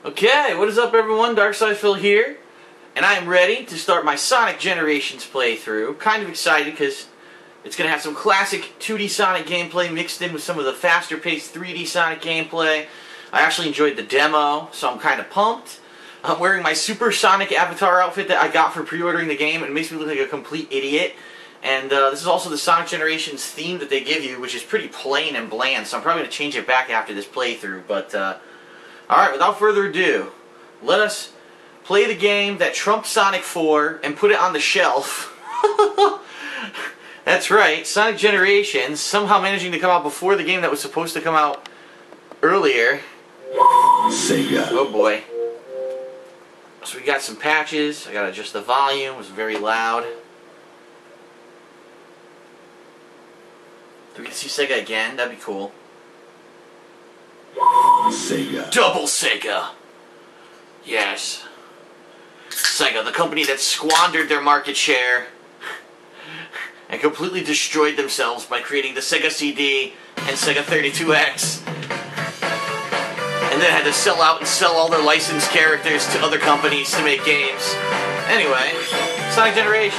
Okay, what is up everyone? DarkSidePhil here, and I am ready to start my Sonic Generations playthrough. Kind of excited because it's going to have some classic 2D Sonic gameplay mixed in with some of the faster paced 3D Sonic gameplay. I actually enjoyed the demo, so I'm kind of pumped. I'm wearing my Super Sonic Avatar outfit that I got for pre-ordering the game, and it makes me look like a complete idiot. And this is also the Sonic Generations theme that they give you, which is pretty plain and bland, so I'm probably going to change it back after this playthrough, but alright, without further ado, let us play the game that trumped Sonic 4 and put it on the shelf. That's right, Sonic Generations, somehow managing to come out before the game that was supposed to come out earlier. Sega. Oh boy. So we got some patches, I gotta adjust the volume, it was very loud. Do we get to see Sega again? That'd be cool. Sega. Double Sega! Yes. Sega, the company that squandered their market share and completely destroyed themselves by creating the Sega CD and Sega 32X. And then had to sell out and sell all their licensed characters to other companies to make games. Anyway, Sonic Generations.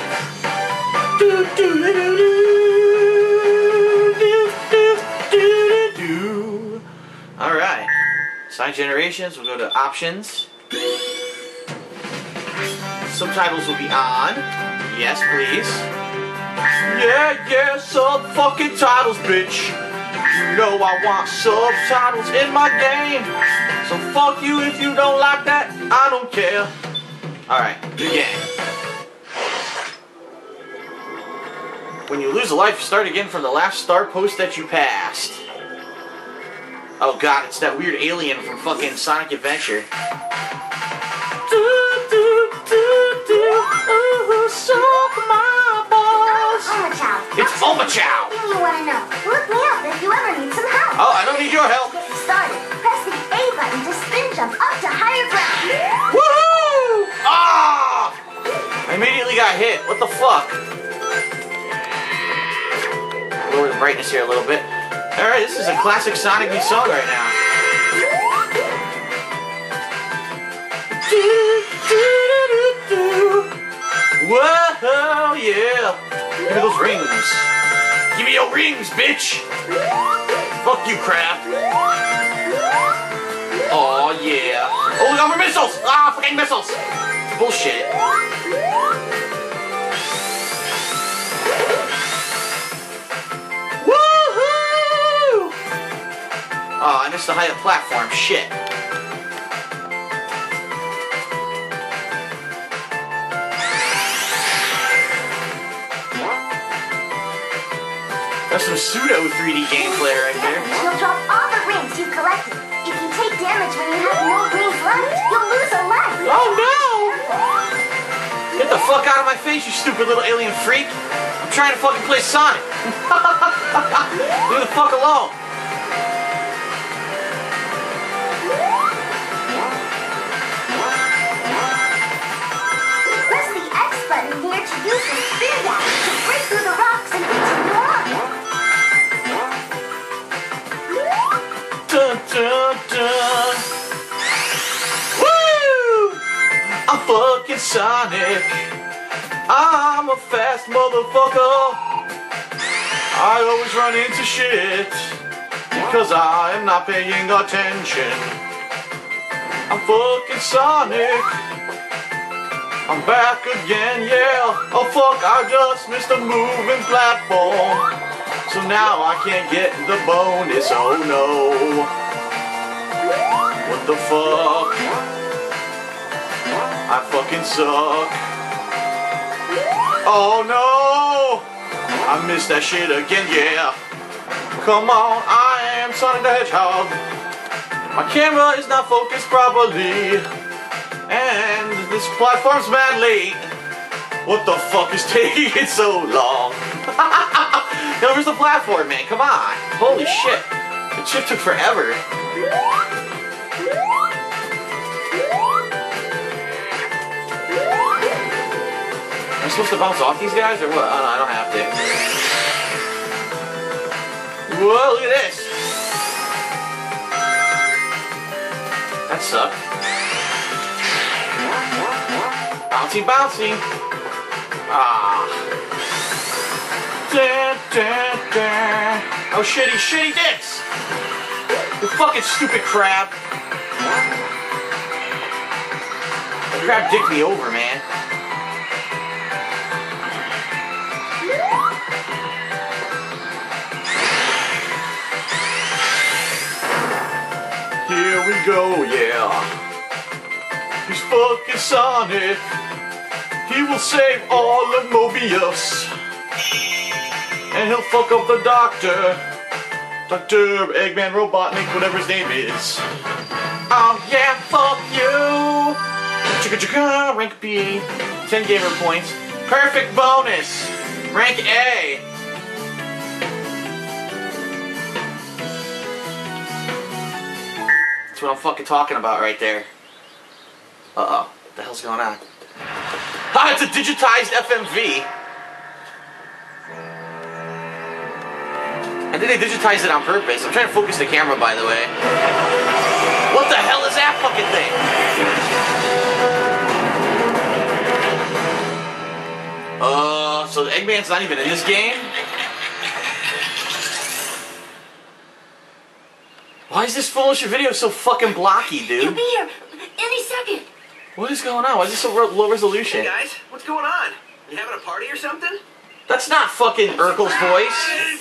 Alright, Sonic Generations, we'll go to Options. Subtitles will be on. Yes, please. Yeah, sub-fucking titles, bitch. You know I want subtitles in my game. So fuck you if you don't like that, I don't care. Alright, new game. When you lose a life, start again from the last star post that you passed. Oh god, it's that weird alien from fucking Sonic Adventure. It's Omachow! You want to know? Look me up if you ever need some help. Oh, I don't need your help. To get started, press the A button to spin jump up to higher ground. Woohoo! Ah! I immediately got hit. What the fuck? Lower the brightness here a little bit. Alright, this is a classic Sonic me song right now. Whoa, yeah! Give me those rings. Give me your rings, bitch! Fuck you, crap. Oh yeah. Oh, look out for missiles! Ah, fucking missiles! Bullshit. Woohoo! Oh, I missed the high up platform. Shit. That's some pseudo 3D gameplay right there. You'll drop all the rings you've collected. If you take damage when you have no rings left, you'll lose a life. Oh no! Get the fuck out of my face, you stupid little alien freak! I'm trying to fucking play Sonic! Leave the fuck alone! Press the X button here to use the spin gap to break through the rocks and continue on. Dun, dun, dun. Woo! I'm fucking Sonic. I'm a fast motherfucker. I always run into shit because I am not paying attention. I'm fucking Sonic. I'm back again, yeah. Oh fuck, I just missed a moving platform. So now I can't get the bonus, oh no. What the fuck? I fucking suck. Oh no! I missed that shit again, yeah. Come on, I am Sonic the Hedgehog. My camera is not focused properly. And this platform's mad late. What the fuck is taking it so long? Yo, where's the platform, man? Come on. Holy shit. The shit took forever. Am I supposed to bounce off these guys or what? Oh, no, I don't have to. Whoa, look at this. That sucked. Bouncy, bouncy. Ah. Da, da, da. Oh, shitty, shitty dicks. You fucking stupid crab. The crab dicked me over, man. Here we go, yeah. He's fucking Sonic. He will save all of Mobius. And he'll fuck up the Doctor. Dr. Eggman Robotnik, whatever his name is. Oh yeah, fuck you! Chicka chicka, rank B. 10 gamer points. Perfect bonus! Rank A! That's what I'm fucking talking about right there. Uh-oh. What the hell's going on? Ah, it's a digitized FMV! I think they digitized it on purpose. I'm trying to focus the camera, by the way. What the hell is that fucking thing? So the Eggman's not even in this game? Why is this foolish video so fucking blocky, dude? He'll be here any second. What is going on? Why is this so low resolution? Hey guys, what's going on? You having a party or something? That's not fucking Urkel's voice.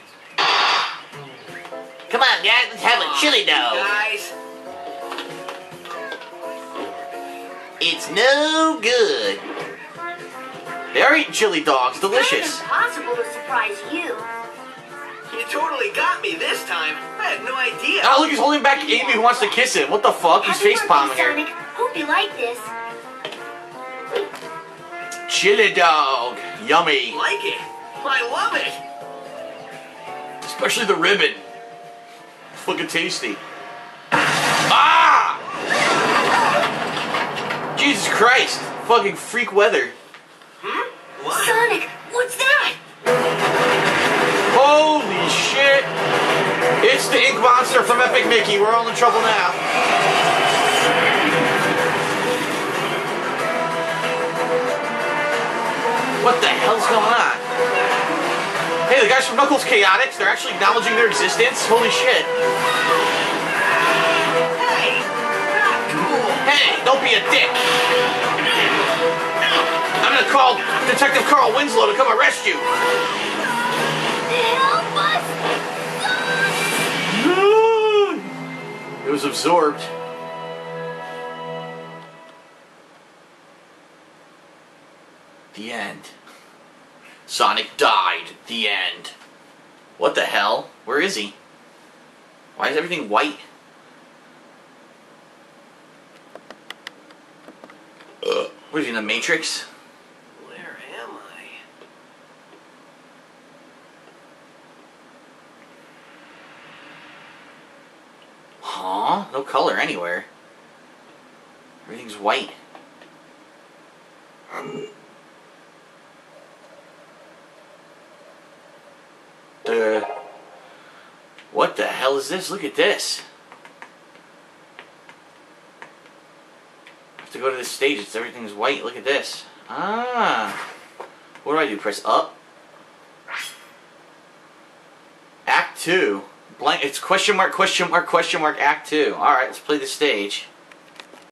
Come on, guys, let's have a chili dog. Guys. It's no good. They are eating chili dogs. Delicious. It's impossible to surprise you. You totally got me this time. I had no idea. Oh, look, he's holding back Amy who wants to kiss him. What the fuck? He's Happy face palming birthday, her. Sonic. Hope you like this. Chili dog. Yummy. Like it. I love it. Especially the ribbon. Fucking tasty. Ah! Jesus Christ. Fucking freak weather. What? Sonic, what's that? Holy shit. It's the ink monster from Epic Mickey. We're all in trouble now. What the hell's going on? Hey, the guys from Knuckles Chaotix, they're actually acknowledging their existence. Holy shit. Hey, not cool. Hey, don't be a dick. I'm gonna call Detective Carl Winslow to come arrest you. Help us! It was absorbed. The end. Sonic died. The end. What the hell? Where is he? Why is everything white? What is he, in the Matrix? Where am I? Huh? No color anywhere. Everything's white. What the hell is this? Look at this. I have to go to this stage. It's everything's white. Look at this. Ah. What do I do? Press up? Act 2. Blank. It's question mark, question mark, question mark, Act 2. Alright, let's play the stage.